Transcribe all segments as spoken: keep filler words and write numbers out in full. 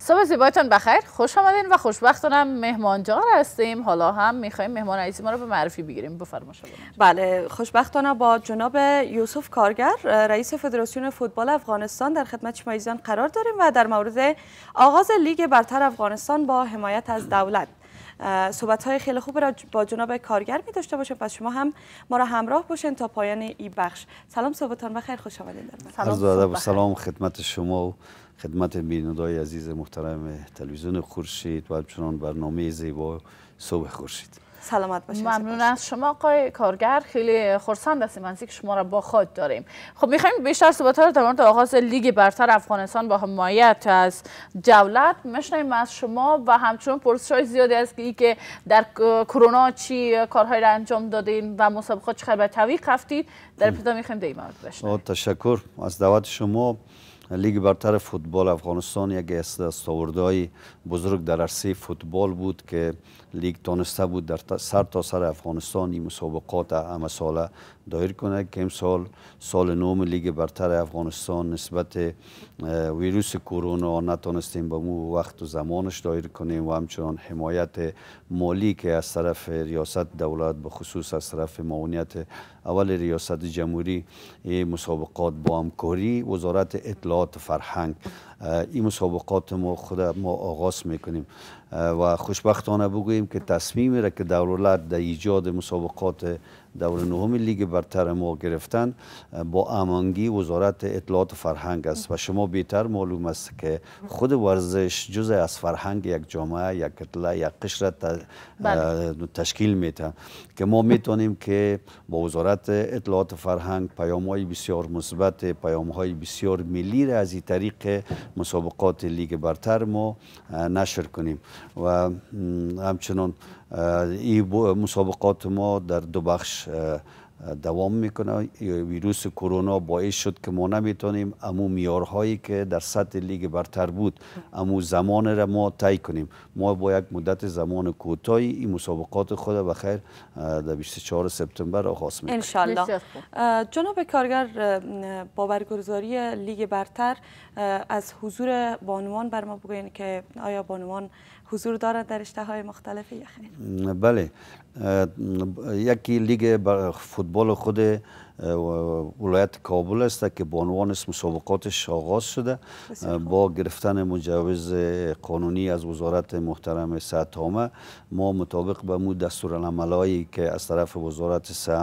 صبح زیبایتان بخیر، خوش آمدین و خوشبختانم مهمانجار هستیم. حالا هم میخوایم مهمان عزیز ما رو به معرفی بگیریم. بفرمایید. بله، خوشبختانه با جناب یوسف کارگر رئیس فدراسیون فوتبال افغانستان در خدمت شما عزیزان قرار داریم و در مورد آغاز لیگ برتر افغانستان با حمایت از دولت صحبت های خیلی خوب را با جناب کارگر می داشته باشیم. پس شما هم ما را همراه باشین تا پایان این بخش. سلام، صبحتان بخیر، خوش آمدید. سلام سلام خدمت شما و خدمت بینندگان عزیز محترم تلویزیون خورشید و همچنان برنامه زیبا صبح خورشید. سلامت باشید. ممنون از شما آقای کارگر، خیلی خرسند هستیم از اینکه شما را با خود داریم. خب میخوایم بیشتر صحبت رو در مورد آغاز لیگ برتر افغانستان با حمایت از دولت بشنویم از شما و همچنین پرسش‌های زیادی است که در کرونا چی کارهایی را انجام دادین و مسابقات چقدر به تعویق رفتید. در ابتدا میخوایم در مورد بشنویم. تشکر از دعوت شما. لیگ برتر فوتبال افغانستان یک از دستاوردهای بزرگ در عرصه فوتبال بود که لیگ تانسته بود در سر تا سر افغانستان این مسابقات همه ساله دایر کنه که امسال سال نهم لیگ برتر افغانستان نسبت ویروس کرونا نتانستیم به مو وقت و زمانش دایر کنیم و همچنان حمایت مالی که از طرف ریاست دولت به خصوص از طرف معاونیت اول ریاست جمهوری این مسابقات با همکاری وزارت اطلاعات فرهنگ این مسابقات ما خود ما آغاز میکنیم و خوشبختانه بگوییم که تصمیمی را که دولت در ایجاد مسابقات دور نهم لیگ برتر ما گرفتن با امانگی وزارت اطلاعات فرهنگ است و شما بهتر معلوم است که خود ورزش جزء از فرهنگ یک جامعه، یک کتله، یک قشر تشکیل میده که ما میتونیم که با وزارت اطلاعات فرهنگ پیام‌های بسیار مثبت، پیام‌های بسیار ملی را از این طریق مسابقات لیگ برتر ما نشر کنیم و همچنان این مسابقات ما در دو بخش دوام میکنه. ویروس کرونا باعث شد که ما نمیتونیم امو معیارهایی که در سطح لیگ برتر بود امو زمان را ما طی کنیم. ما با یک مدت زمان کوتاهی این مسابقات خود بخیر در بیست و چهارم سپتامبر آغاز میکنیم ان شاء الله. جناب کارگر، با برگزاری لیگ برتر از حضور بانوان بر ما بگوین که آیا بانوان حضور دارد در اشتهای مختلف یا خیر؟ بله، یکی لیگ فوتبال خود ولایت کابل است که بانوان است مسابقاتش آغاز شده با گرفتن مجوز قانونی از وزارت محترم صحت عامه. ما مطابق به مو دستورالعملایی که از طرف وزارت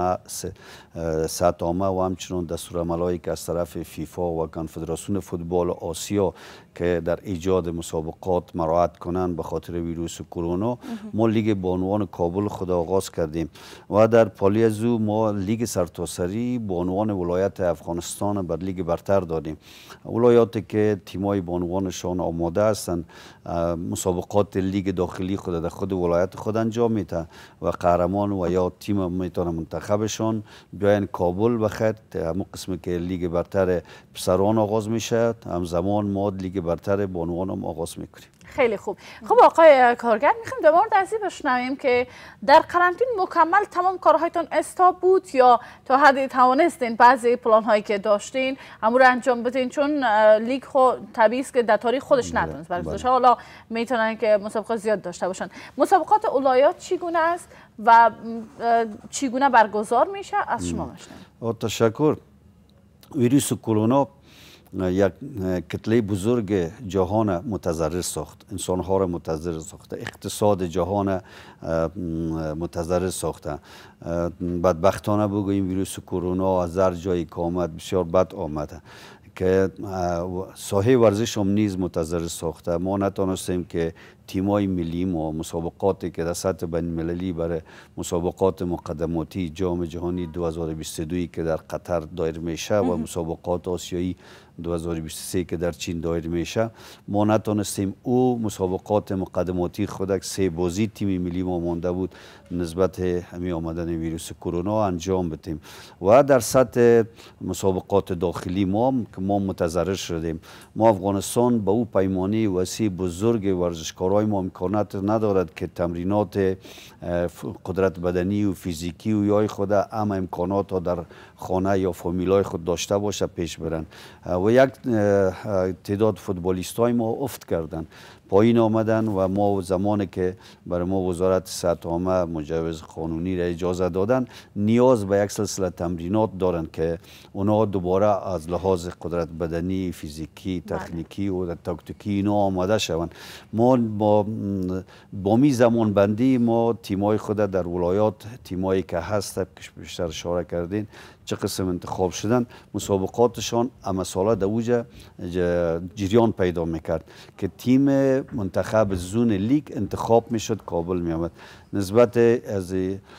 صحت عامه و همچنین دستورالعملایی که از طرف فیفا و کنفدراسیون فوتبال آسیا که در ایجاد مسابقات مراعات کنند به خاطر ویروس کرونا، ما لیگ بانوان کابل خود آغاز کردیم و در پالی از او ما لیگ سرتاسری بانوان ولایت افغانستان بر لیگ برتر دادیم. ولایاتی که تیمای بانوانشان آماده هستند مسابقات لیگ داخلی خود در خود ولایت خود انجام میده و قهرمان و یا تیم میتونه منتخبشان بیاین کابل بخیر همون قسمی که لیگ برتر پسران آغاز میشه همزمان ما لیگ برتر بانوان هم آغاز میکنیم. خیلی خوب. خب آقای کارگر، میخوایم در مورد از این بشنویم که در قرنطین مکمل تمام کارهایتان استاپ بود یا تا حدی توانستین بعضی پلان هایی که داشتین همون رو انجام بدین؟ چون لیگ خود طبیعی است که در تاریخ خودش نتونست برگزار شه، حالا میتونن که مسابقات زیاد داشته باشن. مسابقات ولایات چگونه است و چگونه برگزار میشه؟ از شما بشنویم. تشکر. ویروس کرونا یک کتله بزرگ جهان متضرر ساخت، انسانها را متضرر ساخته، اقتصاد جهان متضرر ساخته. بدبختانه بگوییم ویروس کرونا از هر جایی که آمد بسیار بد آمده که ساحه ورزش هم نیز متضرر ساخته. ما نتونستیم که تیمای ملی ما مسابقاتی که در سطح بین المللی برای مسابقات مقدماتی جام جهانی دو هزار و بیست و دو که در قطر دایر میشه و مسابقات آسیایی دو هزار و بیست و سه که در چین دایر میشه، ما نتونستیم او مسابقات مقدماتی خود سه بازی تیم ملی ما مانده بود نسبت همین آمدن ویروس کرونا انجام بدیم و در سطح مسابقات داخلی ما که ما متضرر شدیم. ما افغانستان به او پیمانی وسیع بزرگ ورزشکاران برای ما امکانات ندارد که تمرینات قدرت بدنی و فیزیکی و یای خود اما امکانات ها در خانه یا فامیلای خود داشته باشه پیش برن و یک تعداد فوتبالیست های ما افت کردن پایین آمدن و ما زمانی که برای ما وزارت صحت عامه مجوز قانونی را اجازه دادن نیاز به یک سلسله تمرینات دارن که اونا دوباره از لحاظ قدرت بدنی فیزیکی تکنیکی و تاکتیکی اینا آماده شوند. ما با با می زمان بندی ما تیمای خود در ولایات تیمایی که هست که بیشتر اشاره کردین چه قسم انتخاب شدن مسابقاتشان اما ساله در اوجه جریان پیدا میکرد که تیم منتخب زون لیگ انتخاب میشد کابل میامد نسبت از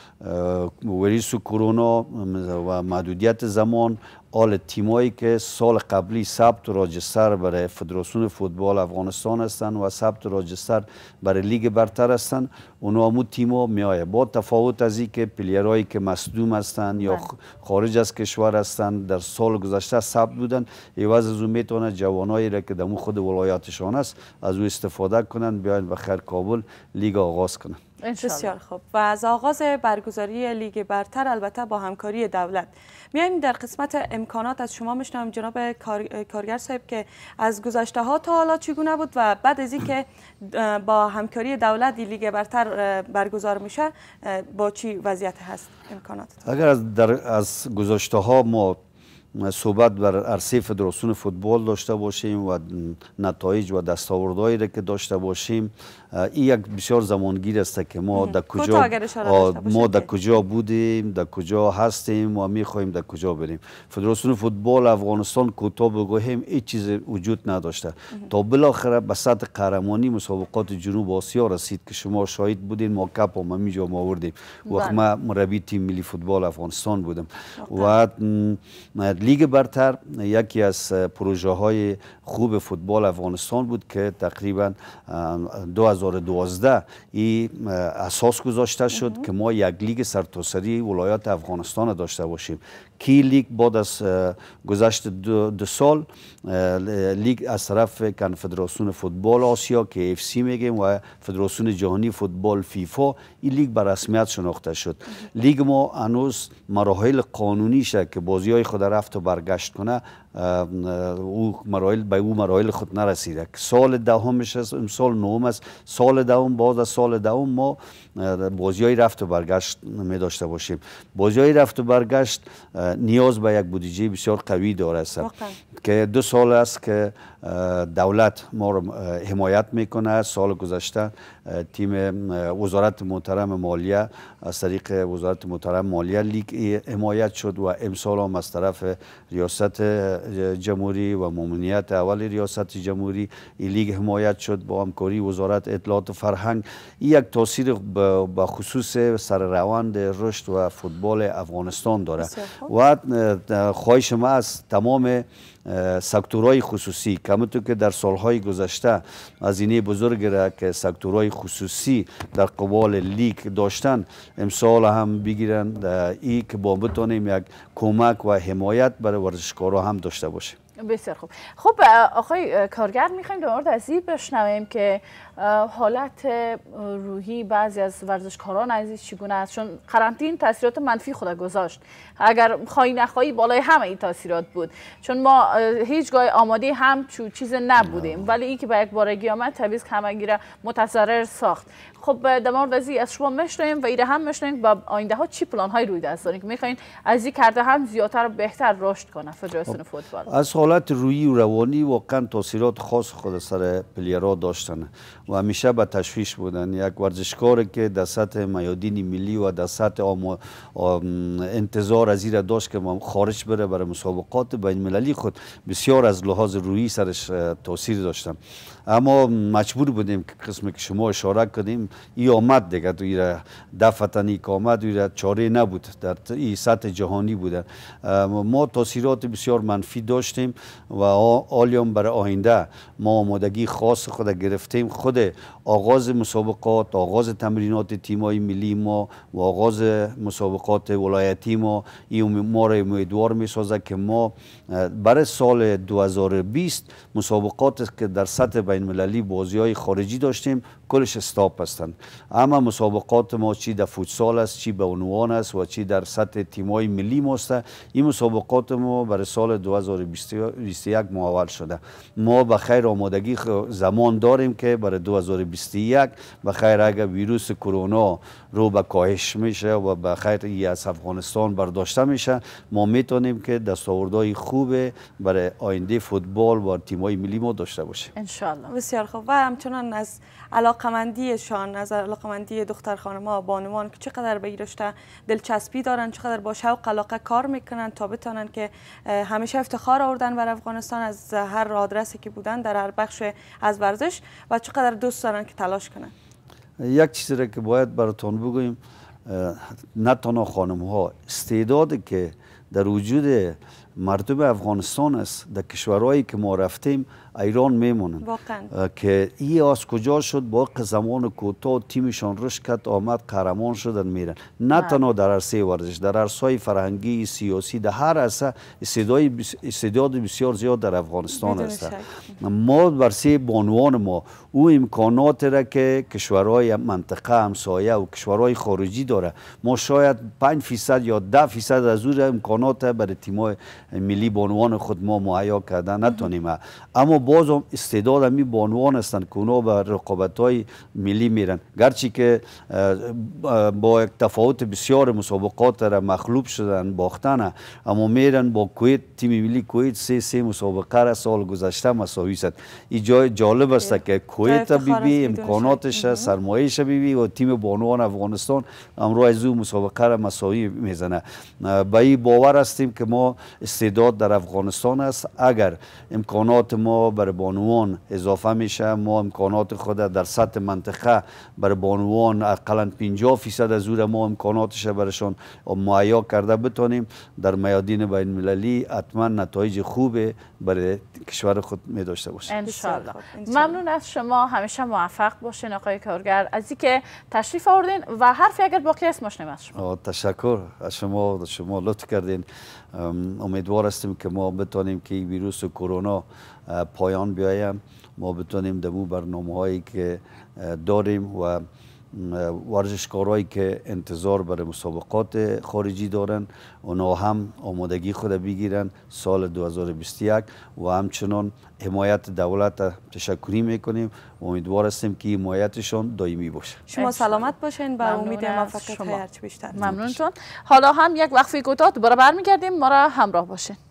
ویروس کرونا و محدودیت زمان آل تیمایی که سال قبلی ثبت راجستر برای فدراسیون فوتبال افغانستان هستند و ثبت راجستر برای لیگ برتر هستند اونا همون تیما میآید با تفاوت از این که پلیرایی که مصدوم هستند یا خارج از کشور هستند در سال گذشته ثبت بودن عوض از اون میتونه جوانایی را که در خود ولایاتشان است از او استفاده کنند بیاین بخیر کابل لیگ آغاز کنند. بسیار خوب و از آغاز برگزاری لیگ برتر البته با همکاری دولت میایم در قسمت امکانات از شما میشنوم جناب کارگر صاحب که از گذشته ها تا حالا چگونه بود و بعد از اینکه با همکاری دولت لیگ برتر برگزار میشه با چی وضعیت هست امکانات؟ اگر از در از گذشته ها ما صحبت بر عرصه فدراسیون فوتبال داشته باشیم و نتایج و دستاوردهایی را که داشته باشیم این یک بسیار زمانگیر است که ما در کجا ما در کجا بودیم در کجا هستیم و میخواهیم در کجا بریم. فدراسیون فوتبال افغانستان کوتاه بگوییم هیچ چیز وجود نداشته تا بالاخره به سطح قهرمانی مسابقات جنوب آسیا رسید که شما شاهد بودین ما کپ هم همینجا ما آوردیم وقت ما مربی تیم ملی فوتبال افغانستان بودم و لیگ برتر یکی از پروژه های خوب فوتبال افغانستان بود که تقریبا دو هزار و دوازده این اساس گذاشته شد که ما یک لیگ سرتاسری ولایات افغانستان داشته باشیم. کی لیگ بعد از گذشت دو, دو سال لیگ از طرف کنفدراسیون فوتبال آسیا که اف سی میگیم و فدراسیون جهانی فوتبال فیفا این لیگ به رسمیت شناخته شد. لیگ ما هنوز مراحل قانونیش که بازی های خود رفت و برگشت کنه او مراحل به او مراحل خود نرسیده. سال دهمش است امسال نهم است سال دهم بعد از سال دهم ما بازی های رفت و برگشت می داشته باشیم. بازی های رفت و برگشت نیاز به یک بودجه بسیار قوی داره است که دو سال است که دولت ما رو حمایت میکنه. سال گذشته تیم وزارت محترم مالیه از طریق وزارت محترم مالیه لیگ حمایت شد و امسال هم از طرف ریاست جمهوری و ممنوعیت اول ریاست جمهوری این لیگ حمایت شد با همکاری وزارت اطلاعات و فرهنگ. این یک تاثیر به خصوص سر روند رشد و فوتبال افغانستان داره و خواهش ما از تمام سکتورهای خصوصی که همونطور که در سالهای گذشته هزینه بزرگ را که سکتورهای خصوصی در قبال لیگ داشتن امسال هم بگیرن ای که با بتانیم یک کمک و حمایت برای ورزشکارها هم داشته باشه. بسیار خوب. خب آقای کارگر میخوایم در مورد از این بشنویم که حالت روحی بعضی از ورزشکاران عزیز چگونه است چون قرنطین تاثیرات منفی خود گذاشت اگر خواهی نخواهی بالای همه این تاثیرات بود چون ما هیچگاه آماده هم چو چیز نبودیم ولی این که به یک بارگی آمد طبیعی همگی را متضرر ساخت. خب در مورد از این از شما میشنویم و ایره هم میشنویم با آینده ها چی پلان های روی دست دارین که میخواین از این کرده هم زیادتر و بهتر رشد کنه فدراسیون فوتبال؟ از حالت روحی و روانی واقعا تاثیرات خاص خود سر پلیرها داشتن و همیشه به تشویش بودن. یک ورزشکار که در سطح میادین ملی و در سطح آم... آم... انتظار از این داشت که خارج بره برای مسابقات بین المللی خود بسیار از لحاظ روحی سرش تاثیر داشتن اما مجبور بودیم که قسمی که شما اشاره کردیم ای آمد دیگه تو ایره دفتنی که آمد ایره چاره نبود در این سطح جهانی بوده. ما تاثیرات بسیار منفی داشتیم و آلیوم برای آینده ما آمادگی خاص خود گرفتیم. خود آغاز مسابقات، آغاز تمرینات تیمای ملی ما و آغاز مسابقات ولایتی ما این ما را امیدوار می سازد که ما برای سال دو هزار و بیست مسابقات که در سطح بین المللی بازی های خارجی داشتیم کلش استاپ هستند. اما مسابقات ما چی در فوتسال است، چی به عنوان است و چی در سطح تیمای ملی ماست، این مسابقات ما برای سال دو هزار و بیست و یک معول شده. ما به خیر آمادگی زمان داریم که برای دو هزار و بیست و یک به خیر اگر ویروس کرونا رو به کاهش میشه و به خیر ای از افغانستان برداشته میشه، ما میتونیم که دستاوردهای خوب برای آینده فوتبال و تیمای ملی ما داشته باشیم ان شاء الله. بسیار خوب. و همچنان از علاقمندیشان، از علاقمندی دختر خانم‌ها بانوان که چقدر به این رشته دلچسپی دارن، چقدر با شوق علاقه کار میکنن تا بتونن که همیشه افتخار آوردن بر افغانستان از هر آدرسی که بودن در هر بخش از ورزش و چقدر دوست دارن که تلاش کنن. یک چیزی را که باید براتون بگویم، نه تنها خانم ها، استعدادی که در وجود مردم افغانستان است در کشورهایی که ما رفتیم ایران میمونن که ای از کجا شد با زمان کوتاه تیمشان رشد کرد آمد قهرمان شدن میرن. نه تنها در عرصه ورزش، در عرصه فرهنگی، سیاسی، در هر عرصه استعداد بسیار زیاد در افغانستان است. ما برسه بانوان ما او امکانات را که کشورهای منطقه همسایه و کشورهای خارجی داره، ما شاید پنج فیصد یا ده فیصد از او امکانات برای تیم‌های ملی بانوان خود ما مهیا کردن نتونیم. اما باز هم استعداد همی بانوان هستند که اونا به رقابت‌های ملی میرن، گرچه که با یک تفاوت بسیار مسابقات را مغلوب شدن باختن، اما میرن با کویت، تیم ملی کویت سه سه مسابقه را سال گذشته مساوی شد. این جای جالب است که کویت بی امکاناتش سرمایه‌اش بی و تیم بانوان افغانستان امروز از او مسابقه را مساوی میزنه. با این باور هستیم که ما استعداد در افغانستان است. اگر امکانات ما برای بانوان اضافه میشه، ما امکانات خود در سطح منطقه برای بانوان اقلا پنجاه فیصد از او ما امکاناتش برایشان مهیا کرده بتونیم، در میادین بین المللی حتما نتایج خوب برای کشور خود می داشته باشیم ان شاء الله. ممنون از شما، همیشه موفق باشین آقای کارگر از اینکه تشریف آوردین و حرفی اگر باقی است مشنویم از شما. تشکر از شما، شما لطف کردین. امیدوار هستیم که ما بتونیم که ویروس کرونا پایان بیایم، ما بتونیم دمو برنامه هایی که داریم و ورزشکارایی که انتظار برای مسابقات خارجی دارن اونا هم آمادگی خود بگیرن سال دو هزار و بیست و یک و همچنان حمایت دولت تشکری میکنیم و امیدوار هستیم که حمایتشان دائمی باشه. شما سلامت باشین، با امید موفقیت هرچه بیشتر. ممنونتون. حالا هم یک وقفه کوتاه دوباره برمیگردیم، ما را همراه باشین.